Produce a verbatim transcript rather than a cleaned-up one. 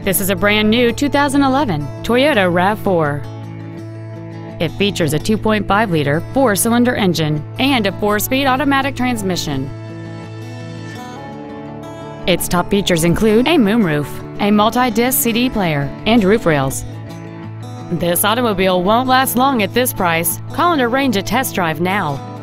This is a brand new two thousand eleven Toyota RAV four. It features a two point five liter four-cylinder engine and a four-speed automatic transmission. Its top features include a moonroof, a multi-disc C D player, and roof rails. This automobile won't last long at this price. Call and arrange a test drive now.